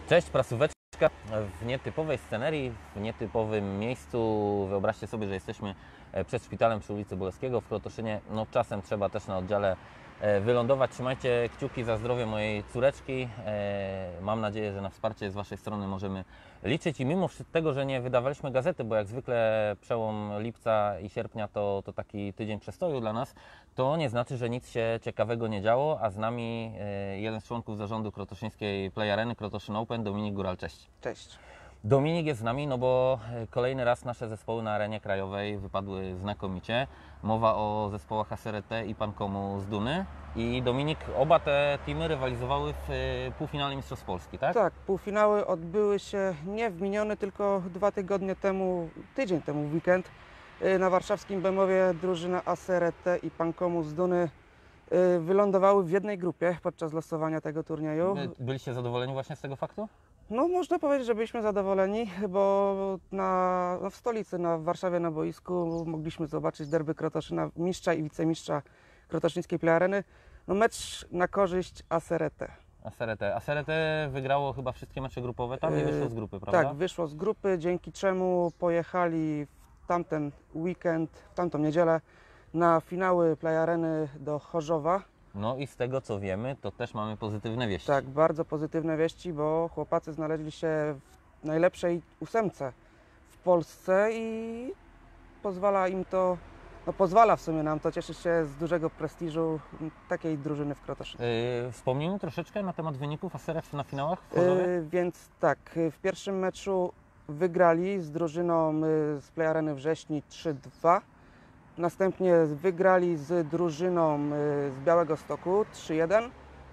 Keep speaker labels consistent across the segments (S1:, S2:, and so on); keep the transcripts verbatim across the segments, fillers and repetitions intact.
S1: Cześć, prasóweczka w nietypowej scenerii, w nietypowym miejscu. Wyobraźcie sobie, że jesteśmy przed szpitalem przy ulicy Bolesskiego w Krotoszynie. No czasem trzeba też na oddziale wylądować. Trzymajcie kciuki za zdrowie mojej córeczki. Mam nadzieję, że na wsparcie z Waszej strony możemy liczyć i mimo tego, że nie wydawaliśmy gazety, bo jak zwykle przełom lipca i sierpnia to, to taki tydzień przestoju dla nas, to nie znaczy, że nic się ciekawego nie działo, a z nami jeden z członków zarządu krotoszyńskiej Play Areny Krotoszyn Open, Dominik Góral. Cześć.
S2: Cześć.
S1: Dominik jest z nami, no bo kolejny raz nasze zespoły na arenie krajowej wypadły znakomicie. Mowa o zespołach A S R T i Pankomu z Duny. I Dominik, oba te teamy rywalizowały w półfinale Mistrzostw Polski, tak?
S2: Tak, półfinały odbyły się nie w miniony, tylko dwa tygodnie temu, tydzień temu w weekend. Na warszawskim Bemowie drużyna A S R T i Pankomu z Duny wylądowały w jednej grupie podczas losowania tego turnieju.
S1: By, byliście zadowoleni właśnie z tego faktu?
S2: No można powiedzieć, że byliśmy zadowoleni, bo na, no w stolicy, na w Warszawie na boisku mogliśmy zobaczyć derby Krotoszyna, mistrza i wicemistrza krotoszyńskiej Play Areny. No mecz na korzyść A S R T.
S1: A S R T. A S R T wygrało chyba wszystkie mecze grupowe tam i wyszło z grupy, prawda?
S2: Tak, wyszło z grupy, dzięki czemu pojechali w tamten weekend, w tamtą niedzielę na finały Play Areny do Chorzowa.
S1: No i z tego co wiemy, to też mamy pozytywne wieści.
S2: Tak, bardzo pozytywne wieści, bo chłopacy znaleźli się w najlepszej ósemce w Polsce i pozwala im to, no pozwala w sumie nam to cieszyć się z dużego prestiżu takiej drużyny w Krotoszynie.
S1: Yy, wspomnijmy troszeczkę na temat wyników A S R T na finałach w Chorzowie.
S2: Yy, więc tak, w pierwszym meczu wygrali z drużyną yy, z Play Areny Wrześni trzy dwa. Następnie wygrali z drużyną z Białegostoku trzy jeden.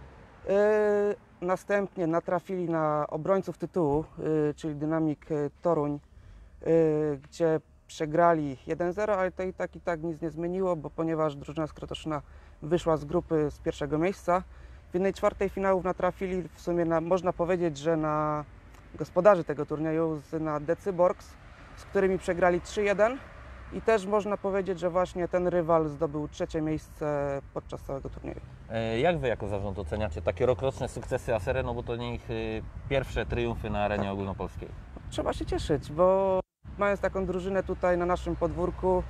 S2: Następnie natrafili na obrońców tytułu, czyli Dynamik Toruń, gdzie przegrali jeden zero, ale to i tak i tak nic nie zmieniło, bo ponieważ drużyna z Krotoszyna wyszła z grupy z pierwszego miejsca. W jednej czwartej finałów natrafili w sumie, na, można powiedzieć, że na gospodarzy tego turnieju, na Decyborgs, z którymi przegrali trzy jeden. I też można powiedzieć, że właśnie ten rywal zdobył trzecie miejsce podczas całego turnieju.
S1: Jak Wy jako zarząd oceniacie takie rokroczne sukcesy A S R T, no bo to nie ich pierwsze triumfy na arenie ogólnopolskiej?
S2: Trzeba się cieszyć, bo mając taką drużynę tutaj na naszym podwórku,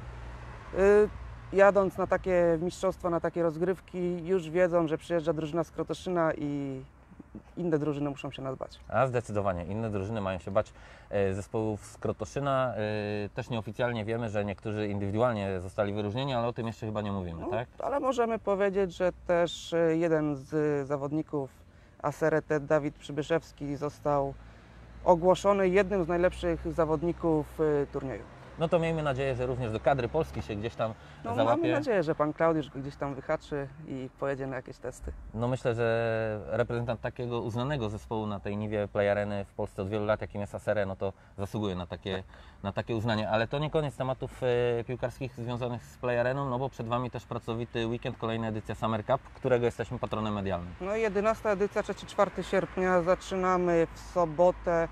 S2: yy, jadąc na takie mistrzostwa, na takie rozgrywki, już wiedzą, że przyjeżdża drużyna z Krotoszyna i inne drużyny muszą się nas bać.
S1: A zdecydowanie, inne drużyny mają się bać zespołów z Krotoszyna. Też nieoficjalnie wiemy, że niektórzy indywidualnie zostali wyróżnieni, ale o tym jeszcze chyba nie mówimy,
S2: no,
S1: tak?
S2: Ale możemy powiedzieć, że też jeden z zawodników A S R T, Dawid Przybyszewski, został ogłoszony jednym z najlepszych zawodników turnieju.
S1: No to miejmy nadzieję, że również do kadry Polski się gdzieś tam
S2: no,
S1: załapie.
S2: Mamy nadzieję, że pan Klaudiusz go gdzieś tam wyhaczy i pojedzie na jakieś testy.
S1: No myślę, że reprezentant takiego uznanego zespołu na tej niwie Play Areny w Polsce od wielu lat, jakim jest A S R T, no to zasługuje na takie, tak. na takie uznanie. Ale to nie koniec tematów e, piłkarskich związanych z Play Areną, no bo przed Wami też pracowity weekend, kolejna edycja Summer Cup, którego jesteśmy patronem medialnym.
S2: No jedenasta edycja, trzeciego czwartego sierpnia, zaczynamy w sobotę.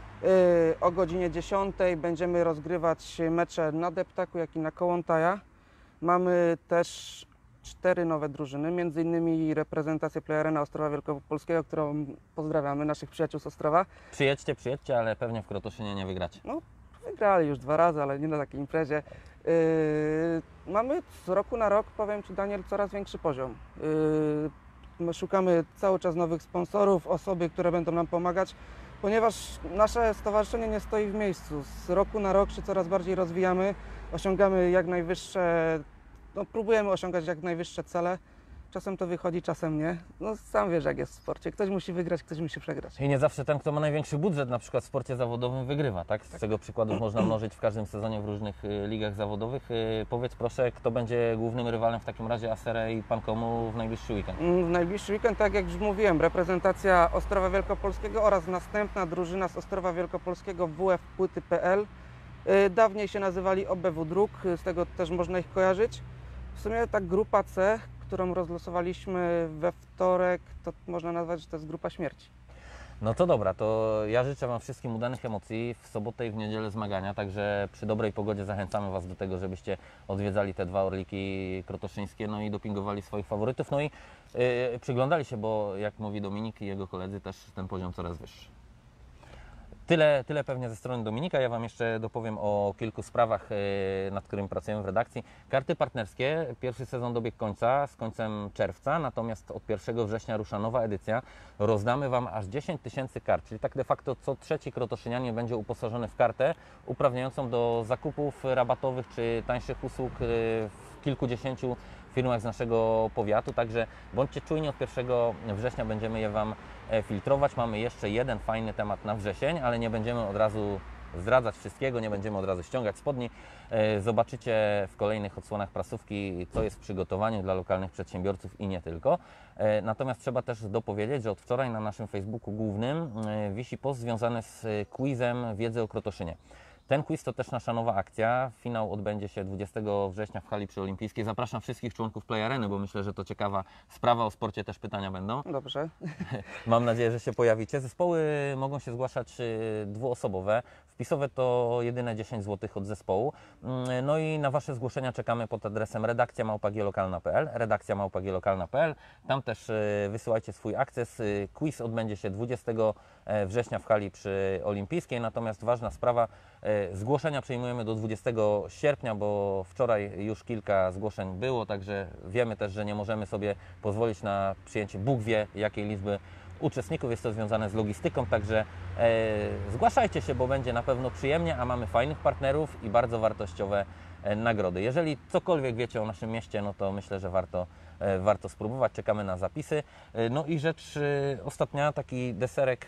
S2: O godzinie dziesiątej będziemy rozgrywać mecze na Deptaku, jak i na Kołątaja. Mamy też cztery nowe drużyny, między innymi reprezentację Play Arena Ostrowa Wielkopolskiego, którą pozdrawiamy, naszych przyjaciół z Ostrowa.
S1: Przyjedźcie, przyjedźcie, ale pewnie w Krotoszynie nie wygracie.
S2: No, wygrali już dwa razy, ale nie na takiej imprezie. Yy, mamy z roku na rok, powiem Ci, Daniel, coraz większy poziom. Yy, szukamy cały czas nowych sponsorów, osoby, które będą nam pomagać, ponieważ nasze stowarzyszenie nie stoi w miejscu. Z roku na rok się coraz bardziej rozwijamy, osiągamy jak najwyższe, no próbujemy osiągać jak najwyższe cele. Czasem to wychodzi, czasem nie. No sam wiesz, jak jest w sporcie. Ktoś musi wygrać, ktoś musi przegrać.
S1: I nie zawsze ten, kto ma największy budżet, na przykład w sporcie zawodowym, wygrywa, tak? Z
S2: tak.
S1: tego przykładów można mnożyć w każdym sezonie w różnych y, ligach zawodowych. Y, powiedz proszę, kto będzie głównym rywalem w takim razie A S R T i Pankomu w najbliższy weekend?
S2: W najbliższy weekend, tak jak już mówiłem, reprezentacja Ostrowa Wielkopolskiego oraz następna drużyna z Ostrowa Wielkopolskiego W F Płyty kropka P L. Y, dawniej się nazywali O B W Druk, z tego też można ich kojarzyć. W sumie ta grupa C, którą rozlosowaliśmy we wtorek, to można nazwać, że to jest grupa śmierci.
S1: No to dobra, to ja życzę Wam wszystkim udanych emocji w sobotę i w niedzielę zmagania, także przy dobrej pogodzie zachęcamy Was do tego, żebyście odwiedzali te dwa orliki krotoszyńskie, no i dopingowali swoich faworytów, no i yy, przyglądali się, bo jak mówi Dominik i jego koledzy, też ten poziom coraz wyższy. Tyle, tyle pewnie ze strony Dominika. Ja Wam jeszcze dopowiem o kilku sprawach, e, nad którymi pracujemy w redakcji. Karty partnerskie. Pierwszy sezon dobiegł końca z końcem czerwca, natomiast od pierwszego września rusza nowa edycja. Rozdamy Wam aż dziesięć tysięcy kart, czyli tak de facto co trzeci krotoszynianin będzie uposażony w kartę uprawniającą do zakupów rabatowych czy tańszych usług e, w kilkudziesięciu firmach z naszego powiatu, także bądźcie czujni, od pierwszego września będziemy je Wam filtrować. Mamy jeszcze jeden fajny temat na wrzesień, ale nie będziemy od razu zdradzać wszystkiego, nie będziemy od razu ściągać spodni. Zobaczycie w kolejnych odsłonach prasówki, co jest w przygotowaniu dla lokalnych przedsiębiorców i nie tylko. Natomiast trzeba też dopowiedzieć, że od wczoraj na naszym Facebooku głównym wisi post związany z quizem wiedzy o Krotoszynie. Ten quiz to też nasza nowa akcja. Finał odbędzie się dwudziestego września w hali przyolimpijskiej. Zapraszam wszystkich członków Play Areny, bo myślę, że to ciekawa sprawa. O sporcie też pytania będą.
S2: Dobrze.
S1: Mam nadzieję, że się pojawicie. Zespoły mogą się zgłaszać dwuosobowe. Wpisowe to jedyne dziesięć złotych od zespołu. No i na Wasze zgłoszenia czekamy pod adresem redakcja małpa g lokalna kropka p l. redakcja małpa g lokalna kropka p l. Tam też wysyłajcie swój akces. Quiz odbędzie się dwudziestego września w hali przyolimpijskiej. Natomiast ważna sprawa, zgłoszenia przyjmujemy do dwudziestego sierpnia, bo wczoraj już kilka zgłoszeń było, także wiemy też, że nie możemy sobie pozwolić na przyjęcie Bóg wie jakiej liczby uczestników. Jest to związane z logistyką, także e, zgłaszajcie się, bo będzie na pewno przyjemnie, a mamy fajnych partnerów i bardzo wartościowe e, nagrody. Jeżeli cokolwiek wiecie o naszym mieście, no to myślę, że warto, e, warto spróbować. Czekamy na zapisy. E, no i rzecz e, ostatnia, taki deserek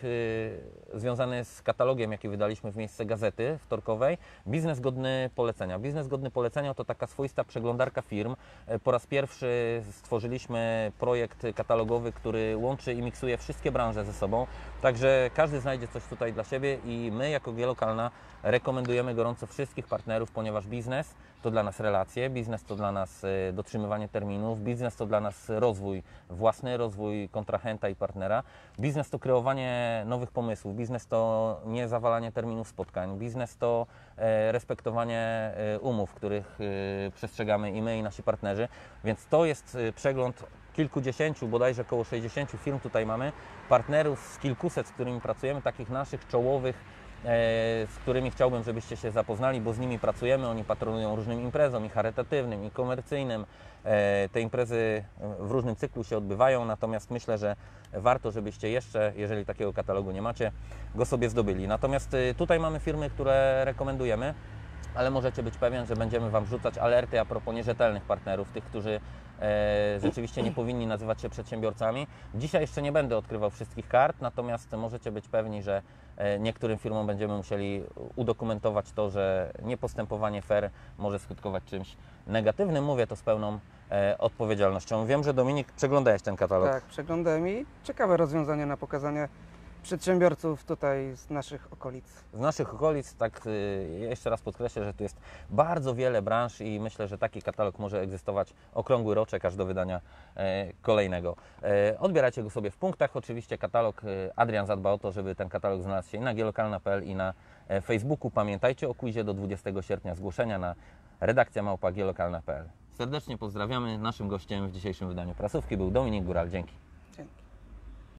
S1: e, związany z katalogiem, jaki wydaliśmy w miejsce gazety wtorkowej. Biznes godny polecenia. Biznes godny polecenia to taka swoista przeglądarka firm. E, po raz pierwszy stworzyliśmy projekt katalogowy, który łączy i miksuje wszystkie branże ze sobą. Także każdy znajdzie coś tutaj dla siebie i my jako G Lokalna rekomendujemy gorąco wszystkich partnerów, ponieważ biznes to dla nas relacje, biznes to dla nas dotrzymywanie terminów, biznes to dla nas rozwój własny, rozwój kontrahenta i partnera, biznes to kreowanie nowych pomysłów, biznes to nie zawalanie terminów spotkań, biznes to respektowanie umów, których przestrzegamy i my, i nasi partnerzy, więc to jest przegląd kilkudziesięciu, bodajże około sześćdziesięciu firm tutaj mamy, partnerów z kilkuset, z którymi pracujemy, takich naszych czołowych, z którymi chciałbym, żebyście się zapoznali, bo z nimi pracujemy, oni patronują różnym imprezom i charytatywnym, i komercyjnym. Te imprezy w różnym cyklu się odbywają, natomiast myślę, że warto, żebyście jeszcze, jeżeli takiego katalogu nie macie, go sobie zdobyli. Natomiast tutaj mamy firmy, które rekomendujemy, ale możecie być pewien, że będziemy Wam wrzucać alerty a propos nierzetelnych partnerów, tych, którzy e, rzeczywiście nie powinni nazywać się przedsiębiorcami. Dzisiaj jeszcze nie będę odkrywał wszystkich kart, natomiast możecie być pewni, że e, niektórym firmom będziemy musieli udokumentować to, że niepostępowanie fair może skutkować czymś negatywnym. Mówię to z pełną e, odpowiedzialnością. Wiem, że Dominik, przeglądałeś ten katalog.
S2: Tak, przeglądałem i ciekawe rozwiązanie na pokazanie przedsiębiorców tutaj z naszych okolic.
S1: Z naszych okolic, tak y, jeszcze raz podkreślę, że tu jest bardzo wiele branż i myślę, że taki katalog może egzystować okrągły roczek aż do wydania e, kolejnego. E, odbierajcie go sobie w punktach. Oczywiście katalog, e, Adrian zadba o to, żeby ten katalog znalazł się i na g lokalna kropka p l i na e, Facebooku. Pamiętajcie o quizie do dwudziestego sierpnia, zgłoszenia na redakcja małpa g lokalna kropka p l. Serdecznie pozdrawiamy. Naszym gościem w dzisiejszym wydaniu prasówki był Dominik Góral. Dzięki.